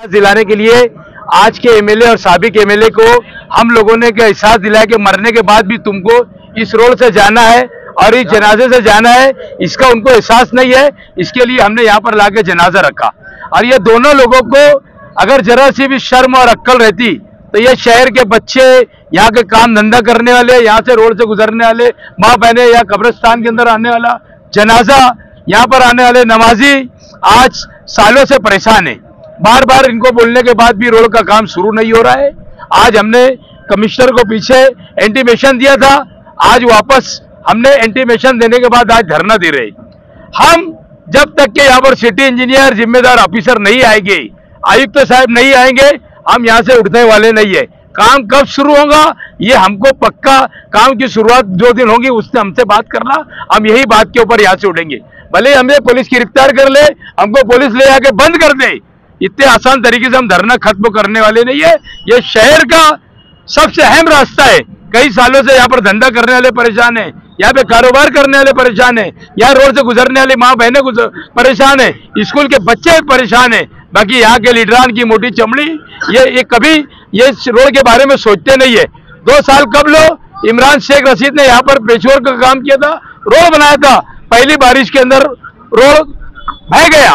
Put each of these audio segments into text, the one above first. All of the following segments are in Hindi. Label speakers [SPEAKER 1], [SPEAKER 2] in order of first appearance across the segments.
[SPEAKER 1] दिलाने के लिए आज के एमएलए और साबिक एमएलए को हम लोगों ने एहसास दिलाया कि मरने के बाद भी तुमको इस रोड से जाना है और इस जनाजे से जाना है, इसका उनको एहसास नहीं है। इसके लिए हमने यहाँ पर लाके जनाजा रखा। और ये दोनों लोगों को अगर जरा सी भी शर्म और अक्ल रहती तो ये शहर के बच्चे, यहाँ के काम धंधा करने वाले, यहाँ से रोड से गुजरने वाले माँ बहने या कब्रिस्तान के अंदर आने वाला जनाजा, यहाँ पर आने वाले नमाजी आज सालों से परेशान है। बार बार इनको बोलने के बाद भी रोड का काम शुरू नहीं हो रहा है। आज हमने कमिश्नर को पीछे इंटीमेशन दिया था, आज वापस हमने इंटीमेशन देने के बाद आज धरना दे रहे। हम जब तक के यहाँ पर सिटी इंजीनियर जिम्मेदार ऑफिसर नहीं आएंगे, आयुक्त साहब नहीं आएंगे, हम यहाँ से उठने वाले नहीं है। काम कब शुरू होगा ये हमको पक्का, काम की शुरुआत जो दिन होगी उससे हमसे बात करना, हम यही बात के ऊपर यहाँ से उठेंगे। भले हमें पुलिस गिरफ्तार कर ले, हमको पुलिस ले आके बंद कर दे, इतने आसान तरीके से हम धरना खत्म करने वाले नहीं है। ये शहर का सबसे अहम रास्ता है। कई सालों से यहाँ पर धंधा करने वाले परेशान है, यहाँ पे कारोबार करने वाले परेशान है, यहाँ रोड से गुजरने वाले माँ बहनें परेशान है, स्कूल के बच्चे परेशान है। बाकी यहाँ के लीडरान की मोटी चमड़ी ये कभी ये रोड के बारे में सोचते नहीं है। 2 साल कबल इमरान शेख रशीद ने यहाँ पर पेशवर का काम किया था, रोड बनाया था। पहली बारिश के अंदर रोड बह गया,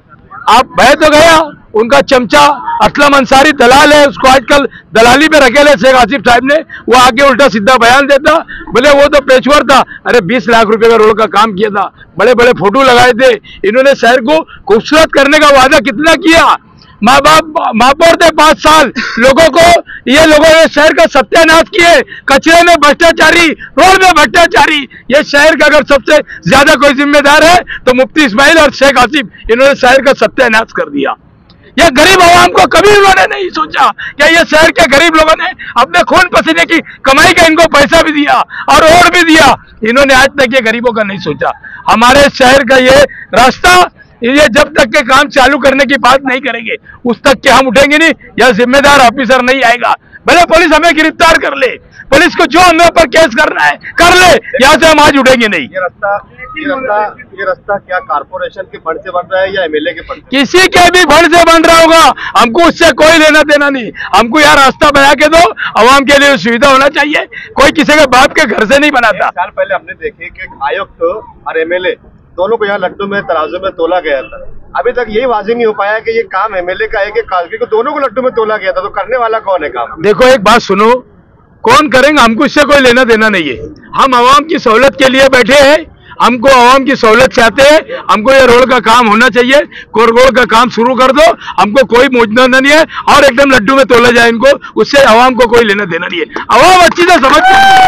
[SPEAKER 1] आप बह तो गया। उनका चमचा असलम अंसारी दलाल है, उसको आजकल दलाली पे रखेले शेख आसिफ साहब ने, वो आगे उल्टा सीधा बयान देता, बोले वो तो पेशवर था। अरे 20 लाख रुपए का रोड का काम किया था, बड़े बड़े फोटो लगाए थे। इन्होंने शहर को खूबसूरत करने का वादा कितना किया। माँ बाप थे 5 साल, लोगों को ये लोगों ने शहर का सत्यानाश किए। कचरे में भ्रष्टाचारी, रोड में भ्रष्टाचारी। ये शहर का अगर सबसे ज्यादा कोई जिम्मेदार है तो मुफ्ती इस्माइल और शेख आसिफ, इन्होंने शहर का सत्यानाश कर दिया। ये गरीब आवाम को कभी उन्होंने नहीं सोचा कि ये शहर के गरीब लोगों ने अपने खून पसीने की कमाई का इनको पैसा भी दिया और रोड भी दिया। इन्होंने आज तक ये गरीबों का नहीं सोचा। हमारे शहर का ये रास्ता, ये जब तक के काम चालू करने की बात नहीं करेंगे उस तक के हम उठेंगे नहीं। यह जिम्मेदार ऑफिसर नहीं आएगा, भले पुलिस हमें गिरफ्तार कर ले, पुलिस को जो हमें ऊपर केस करना है कर ले, यहाँ से हम आज उठेंगे नहीं।
[SPEAKER 2] ये रास्ता क्या कारपोरेशन के फंड से बन रहा है या एमएलए के फंड?
[SPEAKER 1] किसी के भी फंड से बन रहा होगा, हमको उससे कोई लेना देना नहीं। हमको यहाँ रास्ता बना के दो, आवाम के लिए सुविधा होना चाहिए। कोई किसी के बाप के घर से नहीं बनाता।
[SPEAKER 2] 1 साल पहले हमने देखे कि आयुक्त और एमएलए दोनों को यहाँ लड्डू में तराजू में तोला गया था। अभी तक यही वाज़ेह नहीं हो पाया कि ये काम एमएलए का है कि काजगी को, दोनों को लड्डू में तोला गया था। तो करने वाला कौन है काम?
[SPEAKER 1] देखो एक बात सुनो, कौन करेंगे, हमको इससे कोई लेना देना नहीं है। हम आवाम की सहूलत के लिए बैठे हैं, हमको आवाम की सहूलत चाहते हैं। हमको ये रोड का काम होना चाहिए, रोड का काम शुरू कर दो, हमको कोई मुझना नहीं है। और एकदम लड्डू में तोला जाए इनको, उससे आवाम को कोई लेना देना नहीं है। आवाम अच्छी से समझ,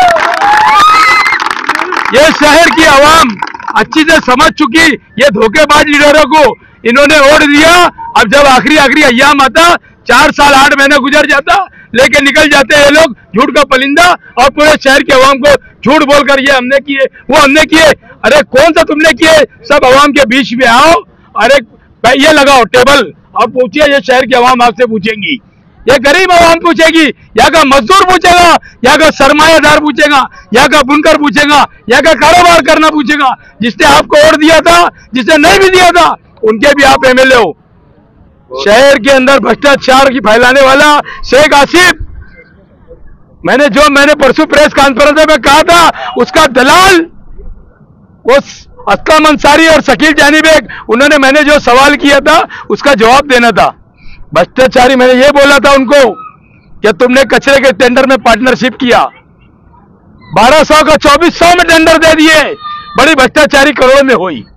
[SPEAKER 1] ये शहर की आवाम अच्छी से समझ चुकी। ये धोखेबाज लीडरों को इन्होंने वोट दिया। अब जब आखिरी अय्याम आता, 4 साल 8 महीने गुजर जाता, लेके निकल जाते हैं ये लोग झूठ का परिंदा, और पूरे शहर के अवाम को झूठ बोलकर ये हमने किए, वो हमने किए। अरे कौन सा तुमने किए? सब अवाम के बीच में आओ, अरे ये लगाओ टेबल और पूछिए, ये शहर की अवाम आपसे पूछेंगी, ये गरीब अवाम पूछेगी, यहाँ का मजदूर पूछेगा, यहाँ का सरमायादार पूछेगा, यहाँ का बुनकर पूछेगा, यहाँ का कारोबार करना पूछेगा। जिसने आपको वोट दिया था, जिसने नहीं भी दिया था, उनके भी आप एमएलए हो। शहर के अंदर भ्रष्टाचार की फैलाने वाला शेख आसिफ, मैंने परसों प्रेस कॉन्फ्रेंस में कहा था, उसका दलाल उस असलम अंसारी और शकील जानी बेग, मैंने जो सवाल किया था उसका जवाब देना था। भ्रष्टाचारी मैंने ये बोला था उनको कि तुमने कचरे के टेंडर में पार्टनरशिप किया, 1200 का 2400 में टेंडर दे दिए, बड़ी भ्रष्टाचारी करोड़ में हुई।